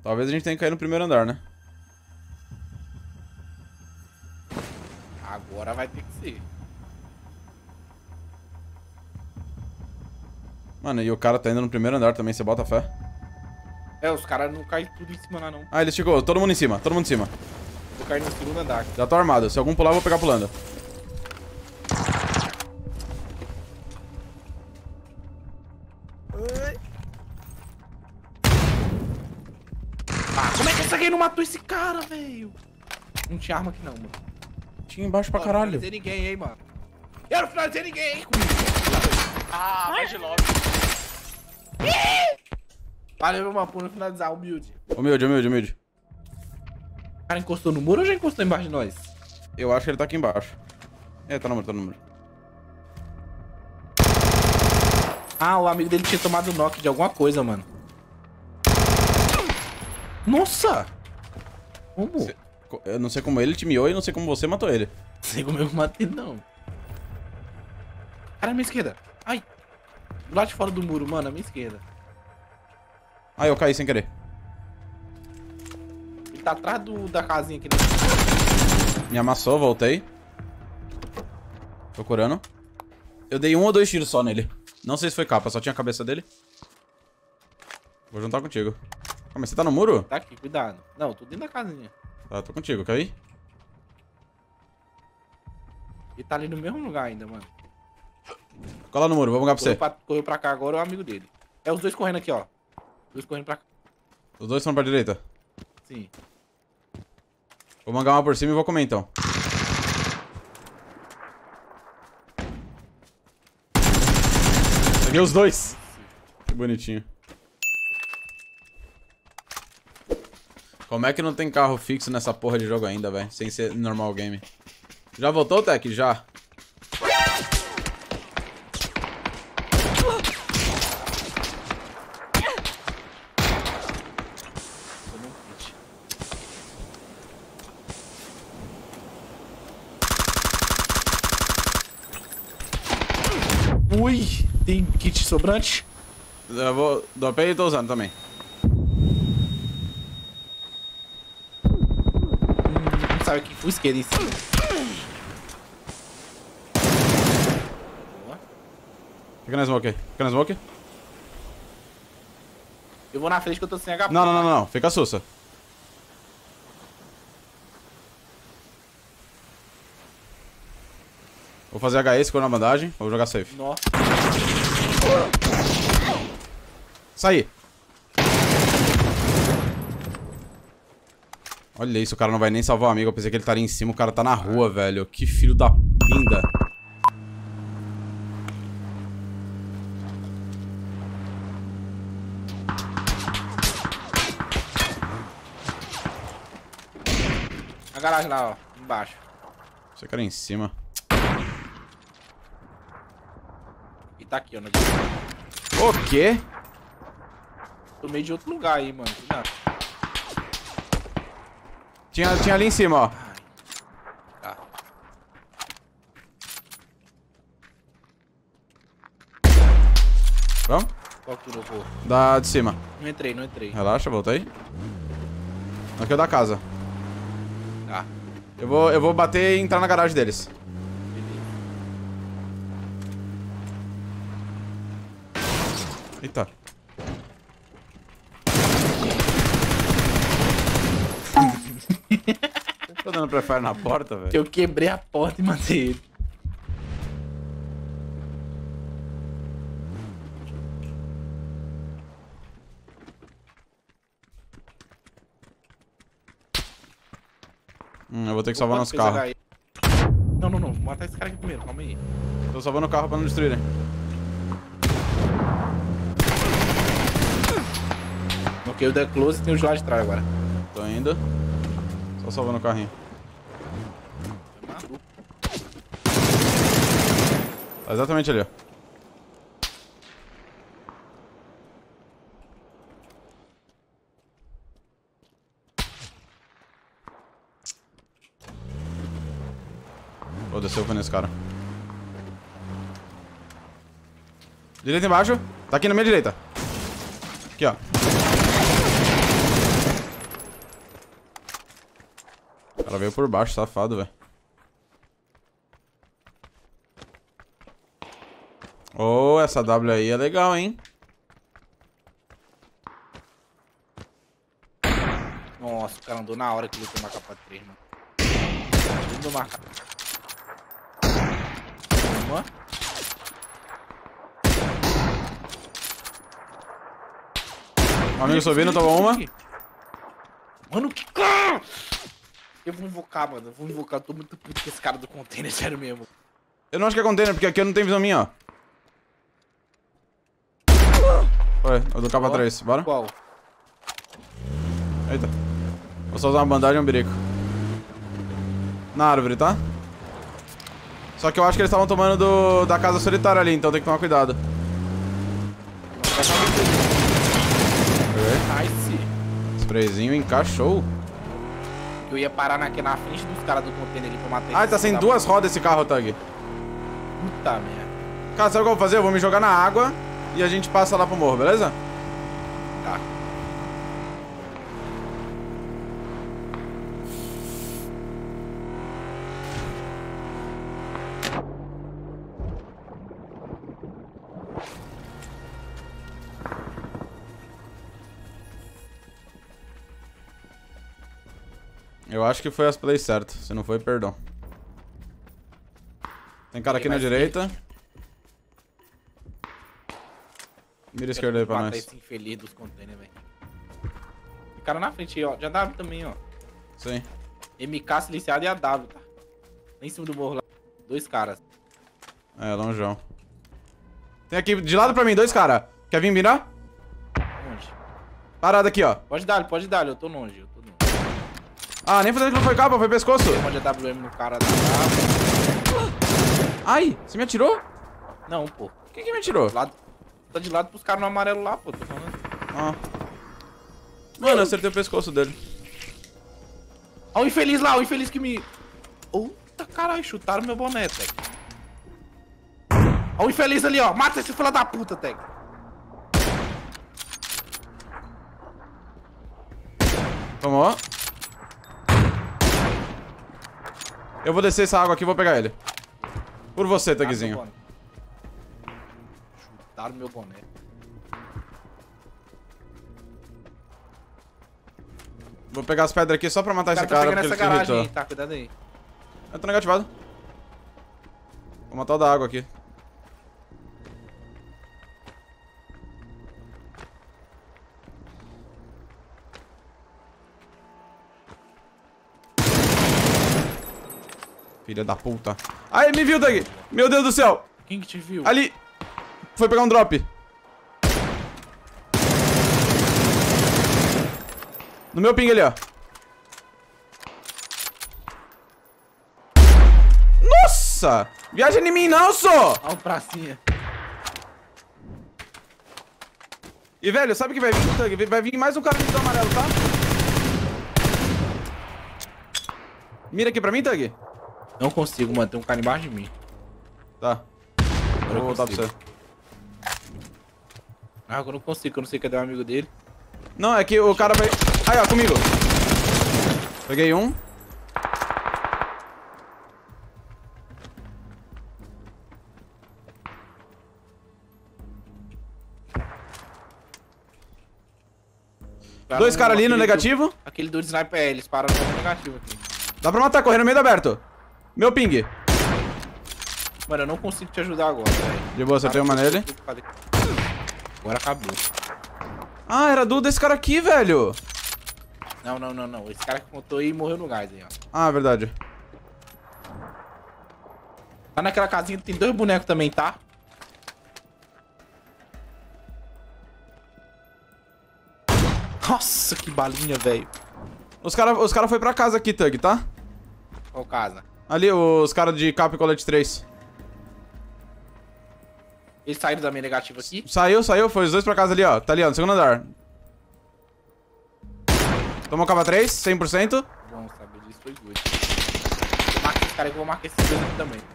Talvez a gente tenha que cair no primeiro andar, né? Agora vai ter que ser. Mano, e o cara tá indo no primeiro andar também, você bota fé? É, os caras não caem tudo em cima lá, não. Ah, ele chegou, todo mundo em cima, todo mundo em cima. Vou cair no segundo andar. Já tô armado, se algum pular eu vou pegar pulando. Ah, como é que essa gay não matou esse cara, velho? Não tinha arma aqui não, mano. Tinha embaixo pra Ó, caralho. Não finalizei ninguém, hein, mano. Eu não finalizei ninguém, hein, comigo. Ah, mais de logo. Valeu, meu mano, por não finalizar, humilde. Humilde, humilde, humilde. O cara encostou no muro ou já encostou embaixo de nós? Eu acho que ele tá aqui embaixo. É, tá no muro, tá no muro. Ah, o amigo dele tinha tomado knock de alguma coisa, mano. Nossa! Como? Eu não sei como ele te miou e não sei como você matou ele. Não sei como eu matei, não. Cara, à minha esquerda. Ai. Do lado de fora do muro, mano, à minha esquerda. Ah, eu caí sem querer. Ele tá atrás da casinha aqui, né? Me amassou, voltei. Tô curando. Eu dei 1 ou 2 tiros só nele. Não sei se foi capa, só tinha a cabeça dele. Vou juntar contigo. Ah, mas você tá no muro? Tá aqui, cuidado. Não, tô dentro da casinha. Tá, tô contigo, quer ir? Ele tá ali no mesmo lugar ainda, mano. Cola no muro, vou bugar pra você. Correu pra cá agora, é o amigo dele. É os dois correndo aqui, ó. Os dois correndo pra cá. Os dois estão pra direita. Sim. Vou mangar uma por cima e vou comer então. Peguei os dois. Que bonitinho. Como é que não tem carro fixo nessa porra de jogo ainda, velho? Sem ser normal game. Já voltou, Tech? Já. Ui, tem kit sobrante? Eu vou... Dopei e tô usando também. Não sabe que foi esquerda em cima. Boa. Fica na smoke aí. Fica na smoke. Eu vou na frente que eu tô sem HP. Não, não, não, não. Fica sussa. Vou fazer HE, segura na bandagem. Vou jogar safe. Nossa. Saí. Olha isso, o cara não vai nem salvar o amigo. Eu pensei que ele estaria em cima, o cara tá na rua, velho. Que filho da pinda. A garagem lá, ó. Embaixo. Você cara em cima. E tá aqui, ó. Na direita. O quê? Tomei de outro lugar aí, mano. Cuidado. Tinha ali em cima, ó. Tá. Vamos? Qual que eu vou? Da de cima. Não entrei, não entrei. Relaxa, voltei. Aqui é o da casa. Tá. Eu vou bater e entrar na garagem deles. Eita. Tô dando prefire na porta, velho. Eu quebrei a porta e matei ele. Eu vou ter que salvar nosso carro. Não, não, não. Vou matar esse cara aqui primeiro. Calma aí. Tô salvando o carro pra não destruírem. Ok, o The Close e tem os lá de trás agora. Tô indo. Só salvando o carrinho. Tá exatamente ali, ó. Vou descer nesse cara. Direita embaixo. Tá aqui na minha direita. Aqui, ó. cara veio por baixo, safado, velho. Oh, essa W aí é legal, hein? Nossa, o cara andou na hora que ele tomou a capa 3, mano. Tudo marcado. Uma. O amigo subindo, tomou uma. Mano, que cara! Eu vou invocar, mano. Eu vou invocar. Eu tô muito puto com esse cara do container, sério mesmo. Eu não acho que é container, porque aqui eu não tenho visão minha, ó. Foi, o do capa 3, bora? Qual? Eita. Vou só usar uma bandagem e um birico. Na árvore, tá? Só que eu acho que eles estavam tomando da casa solitária ali, então tem que tomar cuidado. Nice. Sprayzinho encaixou. Eu ia parar na frente dos caras do container ali pra matar Ah, tá sem duas rodas esse carro, Tug. Puta merda. Cara, sabe o que eu vou fazer? Eu vou me jogar na água e a gente passa lá pro morro, beleza? Tá. Eu acho que foi as plays certas. Se não foi, perdão. Tem cara aqui na direita. Mira esquerda aí pra matar nós. esse infeliz dos containers, velho. Tem cara na frente, ó. Já W também, ó. Sim. MK silenciado e a W, tá? Lá em cima do morro lá. 2 caras. É, longeão. Tem aqui de lado pra mim, 2 caras. Quer vir mirar? Onde? Parado aqui, ó. Pode dar, eu tô longe, eu tô longe. Ah, nem fazendo que não foi capa, foi pescoço. Pode a WM no cara da W. Ai, você me atirou? Não, pô. Quem que me atirou? Tá de lado pros caras no amarelo lá, pô. Tô falando. Ah. Mano, eu acertei o pescoço dele. Ó o infeliz lá, o infeliz que me... Puta caralho, chutaram meu boné, Tec. Ó o infeliz ali, ó. Mata esse filho da puta, Tec. Tomou. Eu vou descer essa água aqui e vou pegar ele. Por você, Tugzinho. Chutaram meu boné. Vou pegar as pedras aqui só pra matar esse Tá cara, pegando porque essa ele se garagem irritou. aí, tá? Cuidado aí. Eu tô negativado. Vou matar o da água aqui. Filha da puta. Ai, me viu, Doug! Meu Deus do céu! Quem que te viu? Ali! Foi pegar um drop. No meu ping ali, ó. Nossa! Viaja em mim não, só! Ó o pracinha. E, velho, sabe o que vai vir, Tug? Vai vir mais um cara do amarelo, tá? Mira aqui pra mim, Tug. Não consigo, mano. Tem um cara embaixo de mim. Tá. Eu vou voltar pra você. Ah, eu não consigo, eu não sei cadê o amigo dele. Não, é que o cara vai... Aí, ó, comigo. Peguei um. Dois caras ali no negativo. Aquele do sniper, eles pararam no negativo aqui. Dá pra matar, correndo no meio do aberto. Meu ping. Mano, eu não consigo te ajudar agora, velho. De boa, você tem uma nele. Agora acabou. Ah, era desse cara aqui, velho. Não. Esse cara que contou aí morreu no gás aí, ó. Ah, verdade. Lá naquela casinha tem 2 bonecos também, tá? Nossa, que balinha, velho. Os cara foi pra casa aqui, Tug, tá? Qual casa? Ali, os caras de Cap Colette 3. Eles saíram da minha negativa aqui? Saiu, foi os dois pra casa ali, ó. Tá ali, ó, no segundo andar. Tomou capa 3, 100%. Bom saber disso, foi good. Marca esse cara aí, eu vou marcar esses dois aqui também.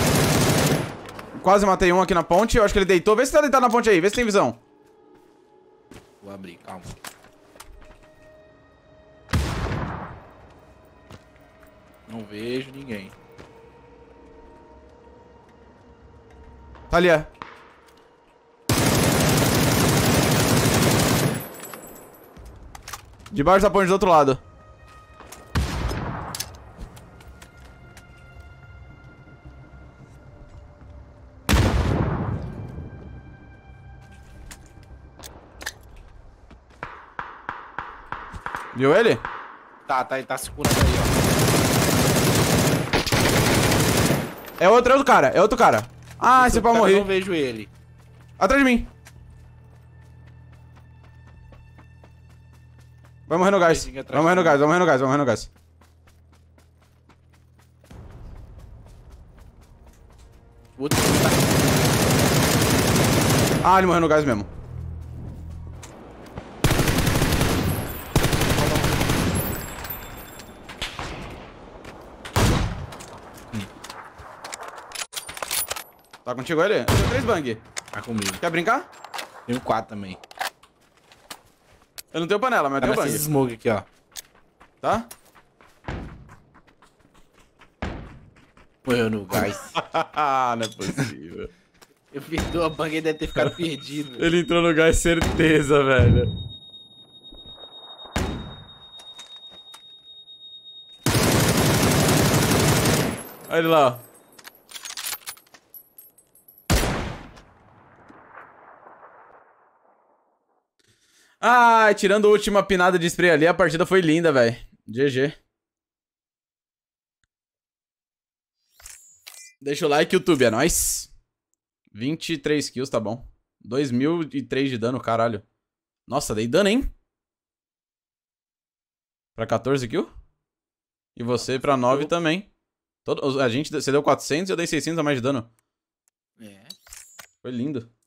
Quase matei um aqui na ponte, eu acho que ele deitou. Vê se tá deitado na ponte aí, vê se tem visão. Vou abrir, calma. Não vejo ninguém. Tá ali, é. Debaixo da ponte do outro lado. Viu ele? Tá, ele tá segurando aí, ó. É outro cara, é outro cara. Ah, esse pau Eu morrer. não vejo ele. Atrás de mim. Vai morrer no gás. Atrás Vai morrer no de gás, vai morrer no gás, vai morrer no gás. O outro tá... Ah, ele morreu no gás mesmo. Tá contigo ele? Eu tenho 3 bang. Tá comigo. Quer brincar? Tenho 4 também. Eu não tenho panela, mas eu Tá tenho nessas bang. smoke aqui, ó. Tá? Morreu no gás. Não é possível. Eu perdi a bang e deve ter ficado perdido. Ele entrou no gás, certeza, velho. Olha ele lá, ó. Ah, tirando a última pinada de spray ali, a partida foi linda, velho. GG. Deixa o like, YouTube, é nóis. 23 kills, tá bom. 2003 de dano, caralho. Nossa, dei dano, hein? Pra 14 kills? E você pra 9 também. Você deu 400 e eu dei 600 a mais de dano. É. Foi lindo.